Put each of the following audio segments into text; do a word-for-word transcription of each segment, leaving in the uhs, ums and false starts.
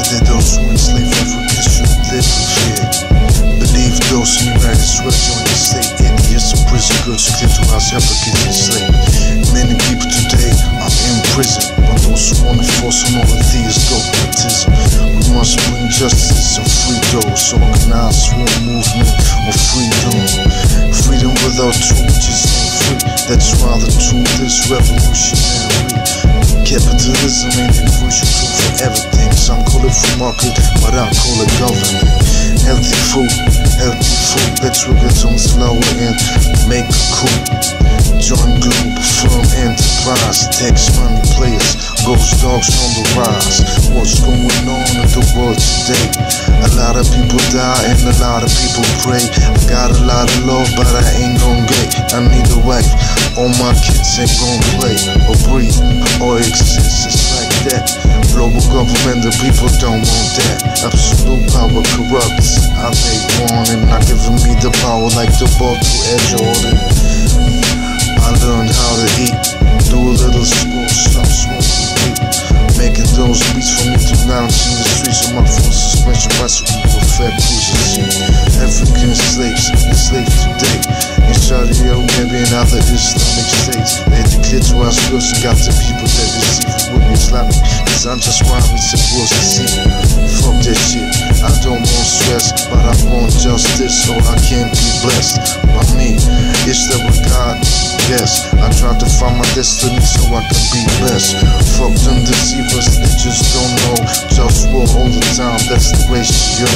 that those who enslave Africans should live in fear. Believe those who United States join the state. Idiots in prison, girls who claim to house Africans enslaved. Many people today are in prison, but those who wanna force on all of these dogmatism. We must bring justice and free those. Organize for a movement of freedom. Freedom without truth just ain't free. That's why the truth is revolutionary. Capitalism ain't the crucial tool for everything. Some call it free market, but I call it government. Healthy food, healthy food. Let's work it on slower and make a coup. Join Globalfirm enterprise. Tax money players, GhostDogz on the rise. What's going on in the world today? A lot of people die and a lot of people pray. I got a lot of love, but I ain't gon' get. I need a wife. All my kids ain't gon' play or breathe or exist. It's like that. Global government, the people don't want that. Absolute power corrupts how they want it. Not giving me the power like the ball to Air Jordan. I learned how to eat, do a little sport, stop smoking weed. Making those beats for me to lounge in the streets of my full suspension bicycle with fat cruisers. African slaves, enslaved today. In Saudi Arabia and other Islamic states, they declare to us girls and got the people that receive it with Islamic. Cause I'm just why it's supposed to see. Fuck that shit, I don't want stress, but I want justice so I can be blessed. By me, it's that with God, yes. I try to find my destiny so I can be best. Fuck them deceivers, they just don't know. JustWar all the time, that's the ratio.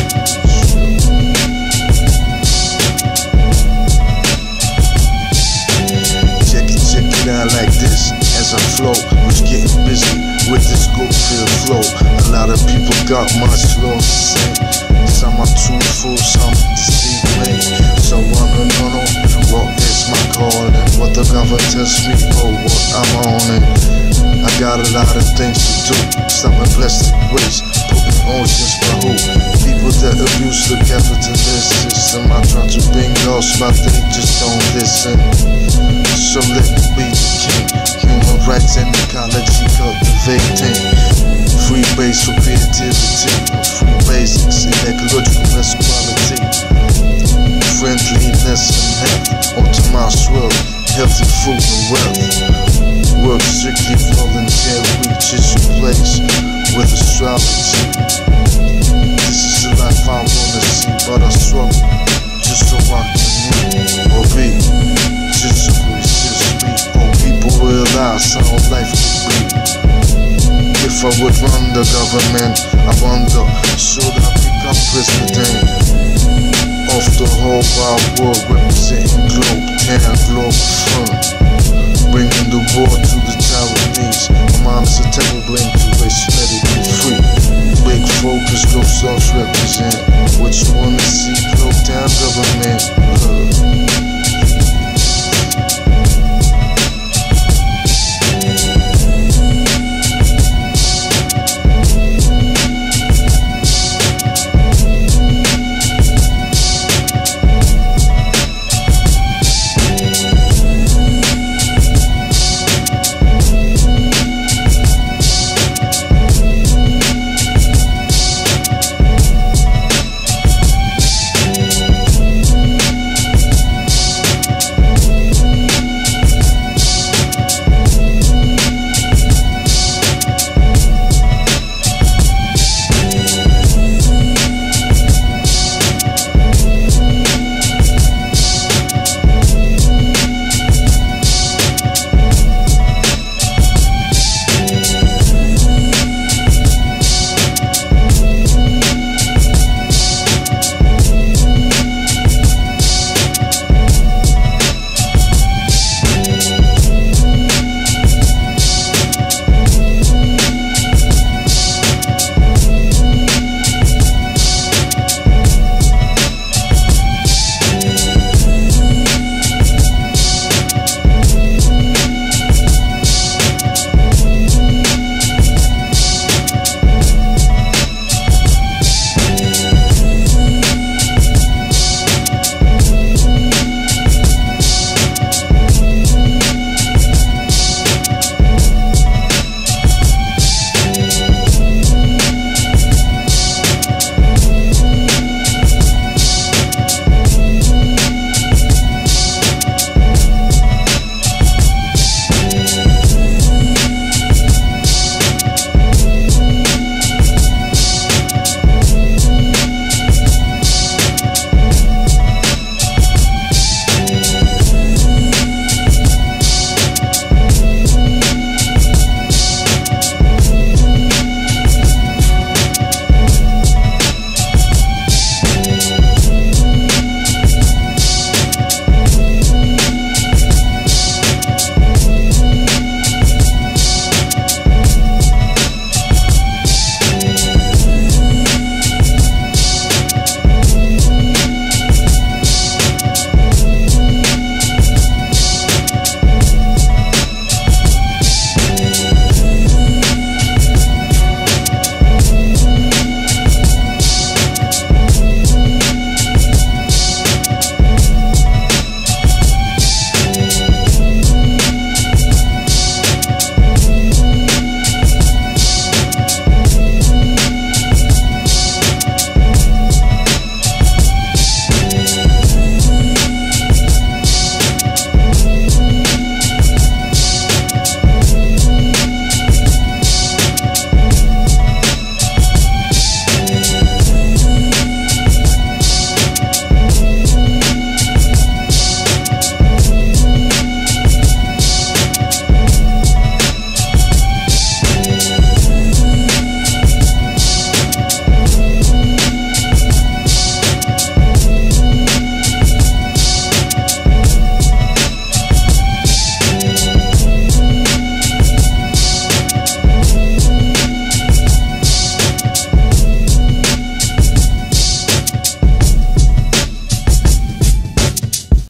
Like this as I flow, was getting busy with this good feel flow. A lot of people got much lost to say. Some are truthful, some deceive me. So I don't know what is my calling, what the government tells me, oh what I'm on it. I got a lot of things to do. Stopping plastic waste, putting oceans for who? People that abuse the capitalist system. I try to bring laws, but they just don't listen. So let me be the king. Human rights and ecology cultivating. Free base for creativity. Free basics in ecological equality. Friendliness and health. Optimized world. Healthy food and wealth. Work strictly volunteer. Reaches your place with astrology. This is the life I wanna see, but I struggle just so I can live or be. Just so realize how life could be. If I would run the government, I wonder, should I become president of the whole wide world, representing Globetown, Globalfirm, bringing the war to the Taiwanese. My mom's a terrible blame to race, let it be free. Big focus, GhostDogz represent. What you wanna see, Globetown government, love.